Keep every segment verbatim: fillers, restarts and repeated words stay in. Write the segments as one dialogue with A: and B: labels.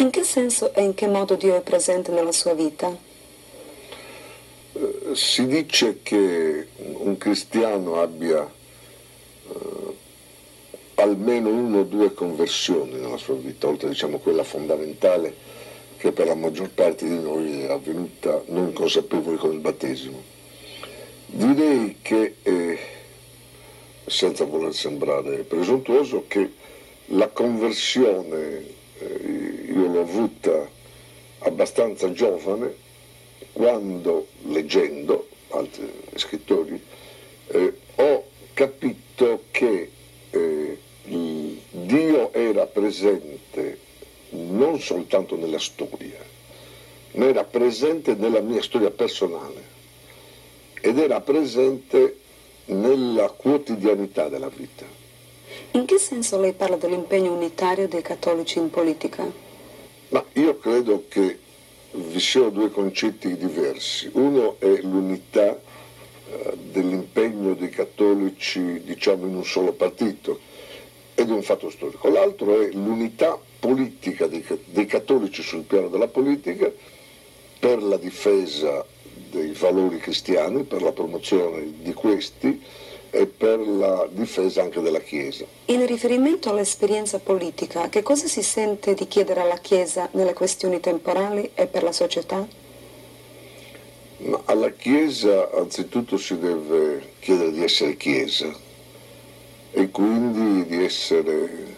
A: In che senso e in che modo Dio è presente nella sua vita?
B: Eh, si dice che un cristiano abbia eh, almeno uno o due conversioni nella sua vita, oltre diciamo quella fondamentale che per la maggior parte di noi è avvenuta non consapevoli con il battesimo. Direi che, eh, senza voler sembrare presuntuoso, che la conversione eh, io l'ho avuta abbastanza giovane, quando, leggendo altri scrittori, eh, ho capito che eh, Dio era presente non soltanto nella storia, ma era presente nella mia storia personale ed era presente nella quotidianità della vita.
A: In che senso lei parla dell'impegno unitario dei cattolici in politica?
B: Ma io credo che vi siano due concetti diversi. Uno è l'unità eh, dell'impegno dei cattolici, diciamo, in un solo partito, ed è un fatto storico. L'altro è l'unità politica dei, dei cattolici sul piano della politica per la difesa dei valori cristiani, per la promozione di questi e per la difesa anche della Chiesa.
A: In riferimento all'esperienza politica, che cosa si sente di chiedere alla Chiesa nelle questioni temporali e per la società?
B: Ma alla Chiesa anzitutto si deve chiedere di essere Chiesa e quindi di essere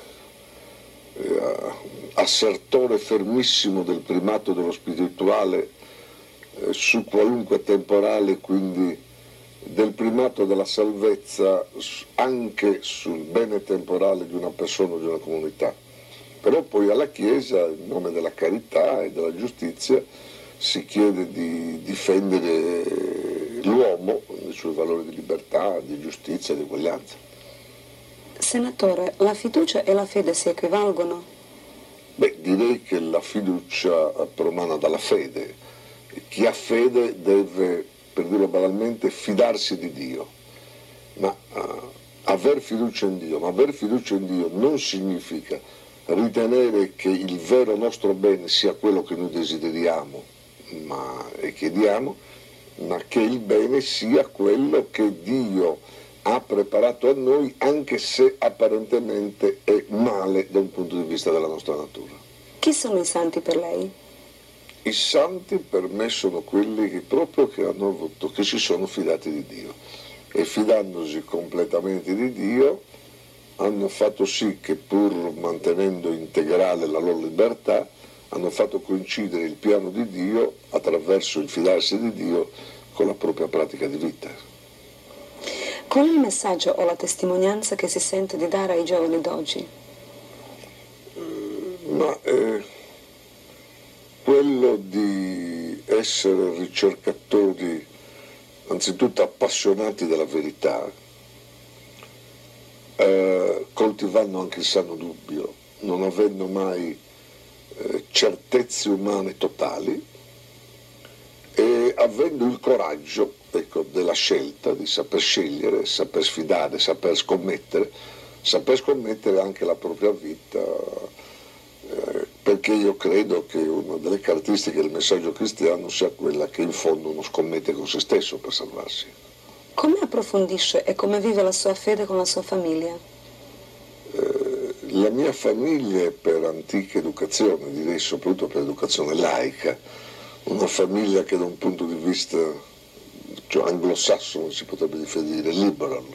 B: eh, assertore fermissimo del primato dello spirituale eh, su qualunque temporale, quindi del primato della salvezza anche sul bene temporale di una persona o di una comunità. Però poi alla Chiesa, in nome della carità e della giustizia, si chiede di difendere l'uomo, i suoi valori di libertà, di giustizia e di uguaglianza.
A: Senatore, la fiducia e la fede si equivalgono?
B: Beh, direi che la fiducia promana dalla fede. Chi ha fede deve, per dirlo banalmente, fidarsi di Dio. Ma uh, aver fiducia in Dio, ma aver fiducia in Dio non significa ritenere che il vero nostro bene sia quello che noi desideriamo ma, e chiediamo, ma che il bene sia quello che Dio ha preparato a noi, anche se apparentemente è male da un punto di vista della nostra natura.
A: Chi sono i santi per lei?
B: I santi per me sono quelli che proprio che hanno avuto, che si sono fidati di Dio e fidandosi completamente di Dio hanno fatto sì che, pur mantenendo integrale la loro libertà, hanno fatto coincidere il piano di Dio attraverso il fidarsi di Dio con la propria pratica di vita.
A: Qual è il messaggio o la testimonianza che si sente di dare ai giovani d'oggi?
B: Ma eh, quello di essere ricercatori, anzitutto appassionati della verità, eh, coltivando anche il sano dubbio, non avendo mai eh, certezze umane totali e avendo il coraggio, ecco, della scelta, di saper scegliere, saper sfidare, saper scommettere, saper scommettere anche la propria vita, eh, perché io credo che una delle caratteristiche del messaggio cristiano sia quella che in fondo uno scommette con se stesso per salvarsi.
A: Come approfondisce e come vive la sua fede con la sua famiglia?
B: Eh, la mia famiglia è per antica educazione, direi soprattutto per educazione laica, una famiglia che da un punto di vista, cioè, anglosassone si potrebbe definire liberal.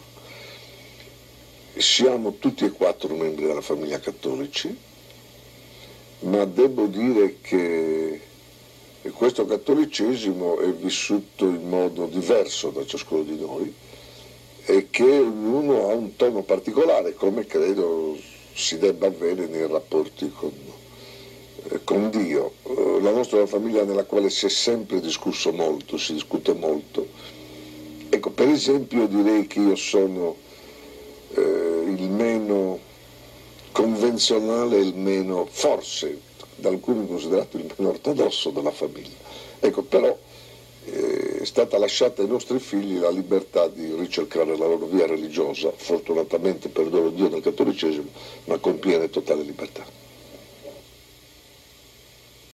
B: Siamo tutti e quattro membri della famiglia cattolici, ma devo dire che questo cattolicesimo è vissuto in modo diverso da ciascuno di noi e che ognuno ha un tono particolare, come credo si debba avere nei rapporti con, eh, con Dio. La nostra è una famiglia nella quale si è sempre discusso molto, si discute molto. Ecco, per esempio direi che io sono eh, il meno convenzionale, il meno, forse da alcuni considerato il meno ortodosso della famiglia. Ecco, però eh, è stata lasciata ai nostri figli la libertà di ricercare la loro via religiosa, fortunatamente per loro Dio nel cattolicesimo, ma con piena e totale libertà.